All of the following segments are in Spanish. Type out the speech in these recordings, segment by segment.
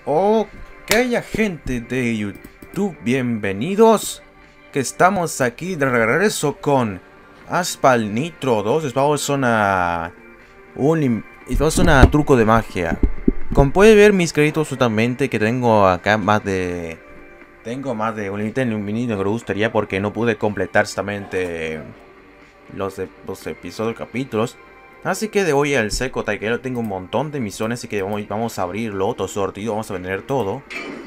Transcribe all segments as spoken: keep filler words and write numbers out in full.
Ok, gente de YouTube, bienvenidos. Que estamos aquí de regreso con Asphalt Nitro dos. Vamos a una... Un... Vamos a una truco de magia. Como pueden ver mis créditos totalmente que tengo acá más de... Tengo más de un límite en un mini, no me gustaría porque no pude completar justamente los, de, los episodios, capítulos. Así que de hoy al seco taquero tengo un montón de misiones, así que vamos, vamos a abrirlo, todo sortido, vamos a vender todo.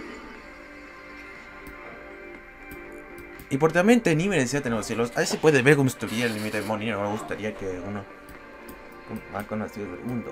Importantemente, ni merecía tener los cielos. Ahí se puede ver cómo estuviera el límite de money. No me gustaría que uno más conocido del mundo.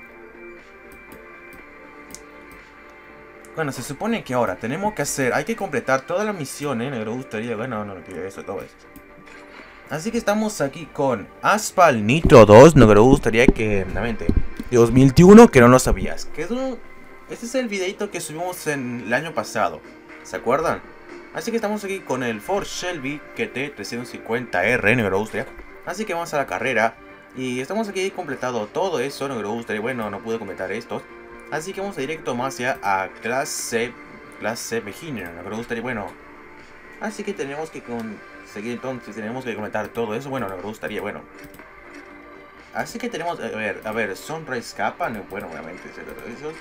Bueno, se supone que ahora tenemos que hacer, hay que completar todas las misiones. No me gustaría, bueno, no, no quiero eso, todo esto. Así que estamos aquí con Asphalt Nitro dos. No me gustaría que, realmente, de dos mil veintiuno, que no lo sabías. Que es un, este es el videito que subimos en el año pasado. ¿Se acuerdan? Así que estamos aquí con el Ford Shelby Q T trescientos cincuenta R, no me gustaría. Así que vamos a la carrera. Y estamos aquí completado todo eso, no me gustaría. Bueno, no pude completar estos. Así que vamos a directo más hacia a clase, clase beginner, no me gustaría. Bueno, así que tenemos que conseguir entonces, tenemos que completar todo eso. Bueno, no me gustaría, bueno. Así que tenemos, a ver, a ver, Sunrise Kappa, no, bueno, obviamente, esos.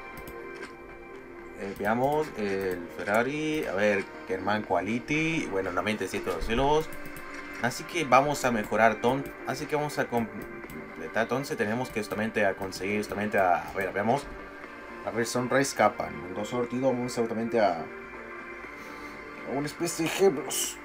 Eh, veamos el Ferrari, a ver, German Quality, bueno, nuevamente ciento dos cielos. Así que vamos a mejorar ton, así que vamos a completar, entonces tenemos que justamente a conseguir justamente a, a ver, veamos, a ver, Sunrise Kappa, mundo sortido, vamos justamente a, a una especie de ejemplos.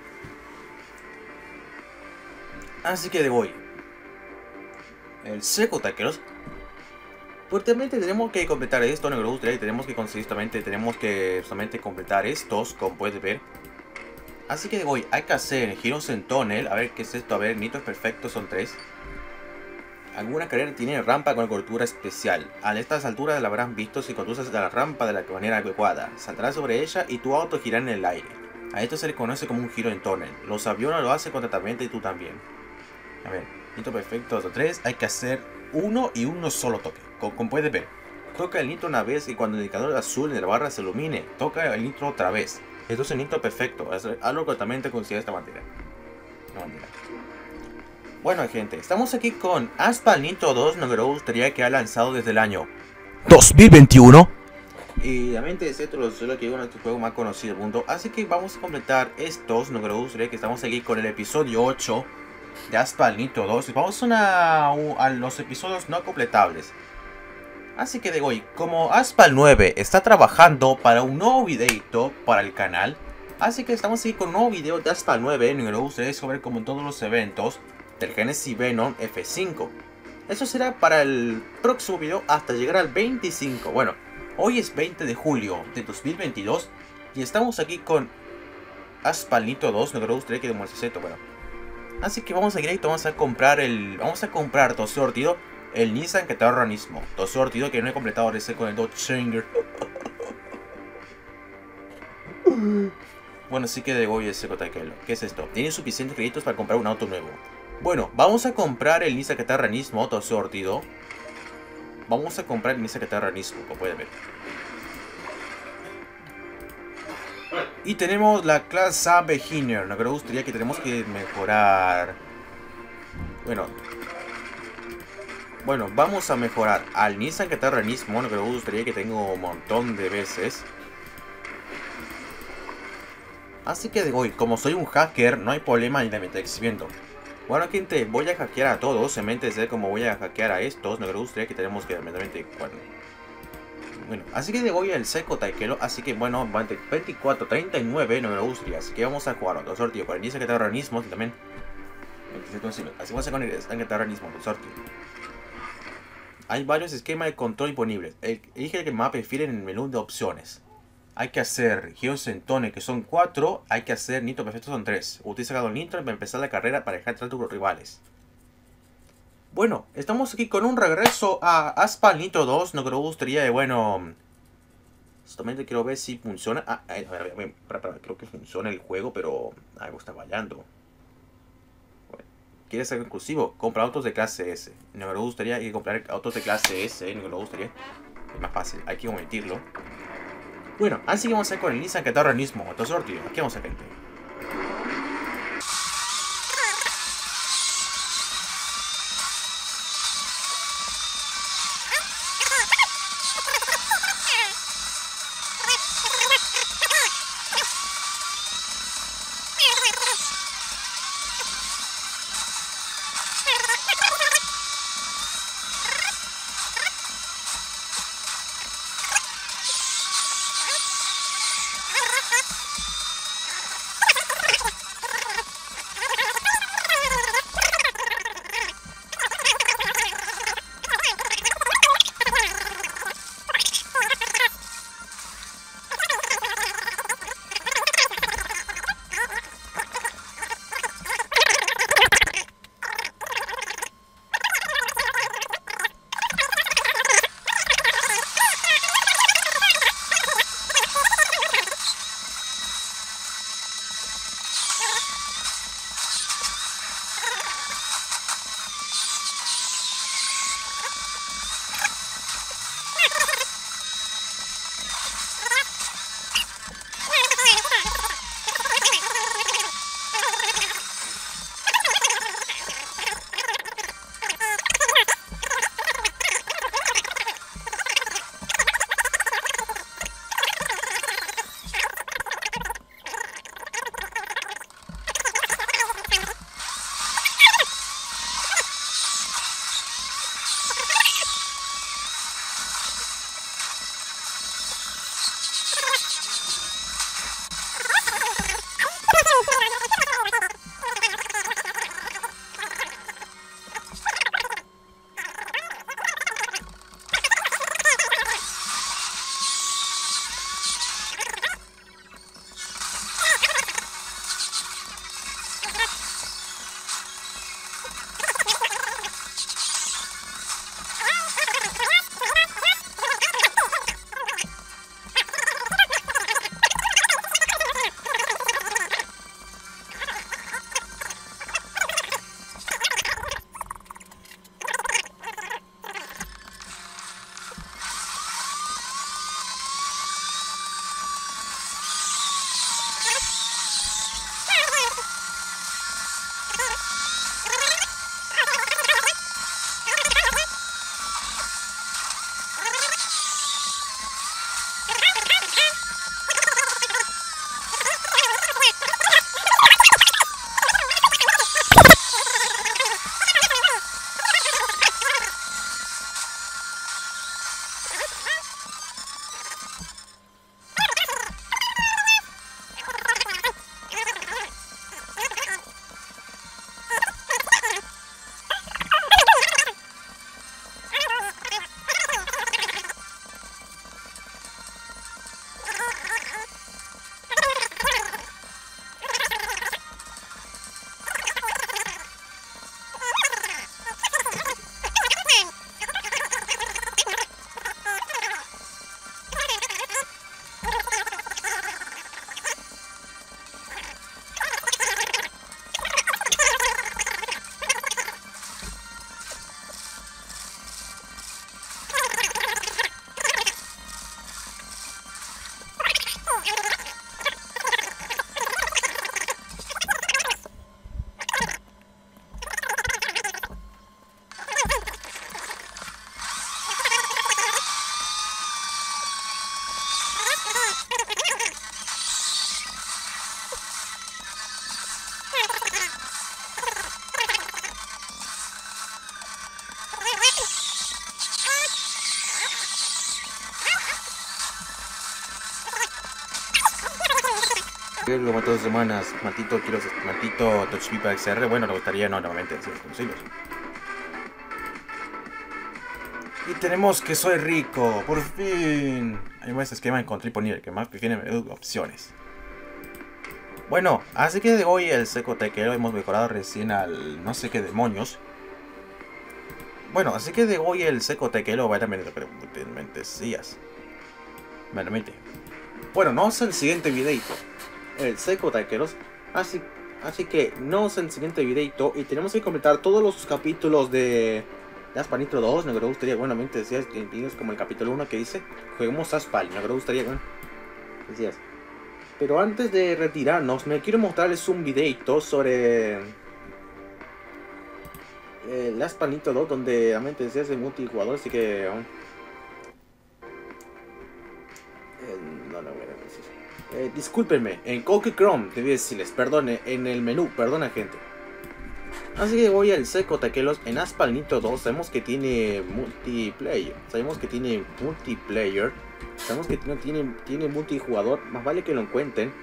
Así que de hoy, el seco taqueros. Fuertemente tenemos que completar esto, no me gustaría, tenemos que conseguir justamente, tenemos que justamente completar estos, como puedes ver. Así que hoy hay que hacer giros en túnel, a ver qué es esto, a ver, nitros perfectos son tres. Alguna carrera tiene rampa con cobertura especial. A estas alturas la habrán visto si conduces a la rampa de la manera adecuada. Saltarás sobre ella y tu auto girará en el aire. A esto se le conoce como un giro en túnel. Los aviones lo hacen constantemente y tú también. A ver, nitro perfecto dos o tres, hay que hacer uno y uno solo toque. Como puedes ver, toca el nitro una vez y cuando el indicador azul de la barra se ilumine, toca el nitro otra vez. Esto es el nitro perfecto, es algo que también te considera esta manera. No, mira. Bueno, gente, estamos aquí con Asphalt Nitro dos, no me gustaría que ha lanzado desde el año dos mil veintiuno. Y realmente es esto es lo que es uno de los juegos más conocidos del mundo. Así que vamos a completar estos, no me gustaría que estamos aquí con el episodio ocho de Asphalt Nitro dos. Vamos a, una, a los episodios no completables. Así que de hoy, como Asphalt nueve está trabajando para un nuevo videito para el canal, así que estamos aquí con un nuevo video de Asphalt nueve, no me gustaría sobre como en todos los eventos del Genesis Venom F cinco. Eso será para el próximo video hasta llegar al veinticinco. Bueno, hoy es veinte de julio de dos mil veintidós y estamos aquí con Asphalt Nitro dos, no me gustaría que demuestre esto, bueno. Así que vamos a directo, vamos a comprar el... Vamos a comprar todo sortido el Nissan que te ahorra mismo. Todo sortido que no he completado ese con el Dodge Challenger. Bueno, sí que de hoy ese cotaquelo. ¿Qué es esto? Tienes suficientes créditos para comprar un auto nuevo. Bueno, vamos a comprar el Nissan que te ahorra mismo, todo sortido. Vamos a comprar el Nissan que te ahorra mismo, como pueden ver. Y tenemos la clase A Beginner. No, pero gustaría que tenemos que mejorar. Bueno. Bueno, vamos a mejorar al Nissan que te ahorra mismo. No, pero gustaría que tengo un montón de veces. Así que de hoy, como soy un hacker, no hay problema en la meta exhibiendo. Bueno, gente, voy a hackear a todos. En mente de cómo voy a hackear a estos. No, pero gustaría que tenemos que realmente. Bueno. Bueno, así que de hoy el seco taquero, así que bueno, veinticuatro, treinta y nueve, no me lo gustaría, así que vamos a jugar otro sorteo por el inicio que te organismos y también así vamos a con el organismo, otro sorteo. Hay varios esquemas de control disponibles, elige el que más prefieren en el menú de opciones. Hay que hacer giros en tone que son cuatro, hay que hacer nitro perfecto son tres. Utiliza cada nitro para empezar la carrera para dejar atrás a tus rivales. Bueno, estamos aquí con un regreso a Asphalt Nitro dos, no me gustaría de bueno... Justamente quiero ver si funciona. Ah, a ver, a ver, a ver, para, para, creo que funciona el juego, pero algo está fallando. Bueno, ¿quieres ser exclusivo? Compra autos de clase S. No me gustaría que comprar autos de clase S, no me gustaría. Es más fácil, hay que omitirlo. Bueno, así que vamos a ir con el Nissan Catara mismo, autosortio. Aquí vamos a gente. Lo mató dos semanas. Maldito quiero maldito Touchpipa X R. Bueno, me gustaría no nuevamente decir conocidos. Y tenemos que soy rico, por fin. Hay más esquema encontré disponible que más que tiene opciones. Bueno, así que de hoy el seco tequero hemos mejorado recién al no sé qué demonios. Bueno, así que de hoy el seco tequero va a tener sillas. Meramente. Bueno, no es el siguiente videito. El seco taqueros. Así, así que no es el siguiente videito. Y tenemos que completar todos los capítulos de Asphalt Nitro dos. Me gustaría, buenamente decía, como el capítulo uno que dice juguemos Asphalt. Me gustaría, bueno. Decías. Pero antes de retirarnos, me quiero mostrarles un videito sobre el Last Planito dos, donde realmente se hace multijugador, así que... Eh, no, no voy a decir. Eh, discúlpenme, en Google Chrome, debí decirles, perdone, en el menú, perdona gente. Así que voy al seco taquelos. En Aspalnito dos sabemos que tiene multiplayer. Sabemos que tiene multiplayer. Sabemos que no tiene, tiene multijugador. Más vale que lo encuentren.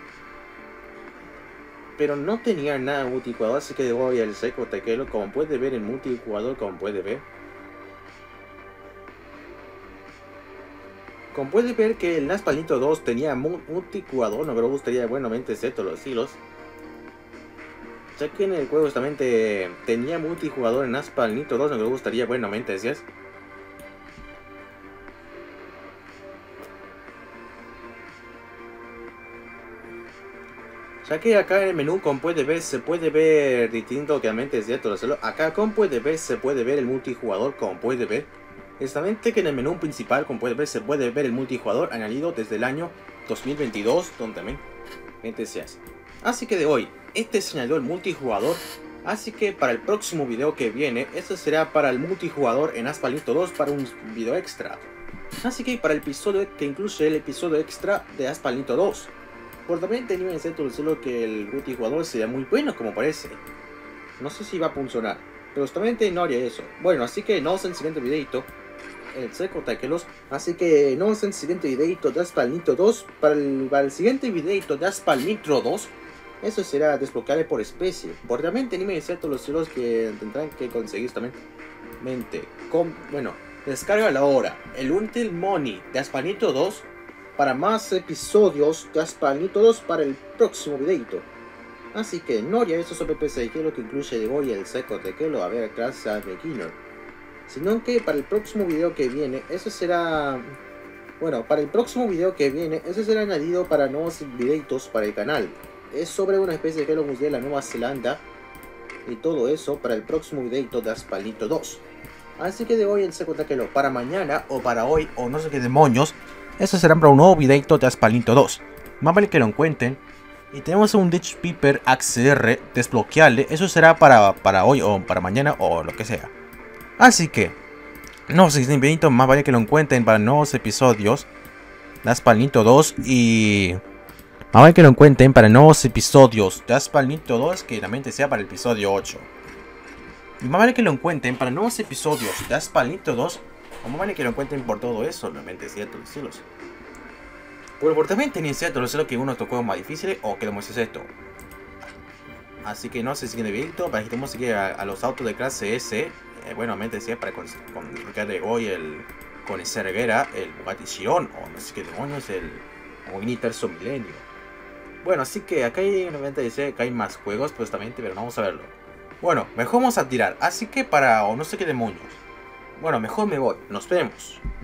Pero no tenía nada multijugador. Así que voy al seco taquelo. Como puede ver en multijugador. Como puede ver. Como puede ver que el Aspalnito dos tenía multijugador. No me gustaría buenamente ser todos los hilos. Ya que en el juego justamente tenía multijugador en Aspalnito dos, me gustaría buenamente, decías. Ya que acá en el menú, como puede ver, se puede ver distinto, obviamente es cierto. Acá, como puede ver, se puede ver el multijugador, como puede ver. Justamente que en el menú principal, como puede ver, se puede ver el multijugador añadido desde el año dos mil veintidós, donde también decías. Así que de hoy, este es añadió el multijugador. Así que para el próximo video que viene, este será para el multijugador en Aspalnito dos para un video extra. Así que para el episodio que incluye el episodio extra de Aspalnito dos. Por también tenía en cierto solo que el multijugador sería muy bueno como parece. No sé si va a funcionar, pero justamente no haría eso. Bueno, así que nos vemos en el siguiente videito. El seco taquelos. Así que nos vemos en el siguiente videito de Aspalnito dos. Para el, para el siguiente videito de Aspalnito dos. Eso será desbloqueable por especie. Por realmente anime de todos los celos que tendrán que conseguir también. Con, bueno, descarga la hora el Until Money de Aspalnito dos para más episodios de Aspalnito dos para el próximo videito. Así que no haría eso sobre P C, que es lo que incluye de hoy el seco de que lo a ver clase a beginner. Sino que para el próximo video que viene, eso será... Bueno, para el próximo video que viene, eso será añadido para nuevos videitos para el canal. Es sobre una especie de Hello Museo de la Nueva Zelanda. Y todo eso para el próximo videito de Aspalnito dos. Así que de hoy el seco taquelo para mañana o para hoy o no sé qué demonios. Eso será para un nuevo videito de Aspalnito dos. Más vale que lo encuentren. Y tenemos un Ditch Piper X R desbloqueable. Eso será para, para hoy o para mañana o lo que sea. Así que no sé si es videito, más vale que lo encuentren para nuevos episodios de Aspalnito dos. Y más vale que lo encuentren para nuevos episodios de Aspalnito dos, que realmente sea para el episodio ocho. Y más vale que lo encuentren para nuevos episodios de Aspalnito dos. O más vale que lo encuentren por todo eso, realmente es cierto, los cielos. Pero por también tenía cierto, los cielos que uno de estos juegos más difíciles o que lo muestres esto. Así que no sé si en el videito, para que tenemos que ir a, a los autos de clase S. Eh, bueno, realmente decía para con, con el de hoy, el con el Cerguera, el Bugatti Chiron, o no sé qué demonios, el Lamborghini Terzo Milenio. Bueno, así que acá hay, realmente dice que hay más juegos, pues también, pero vamos a verlo. Bueno, mejor vamos a tirar, así que para, o no sé qué demonios. Bueno, mejor me voy, nos vemos.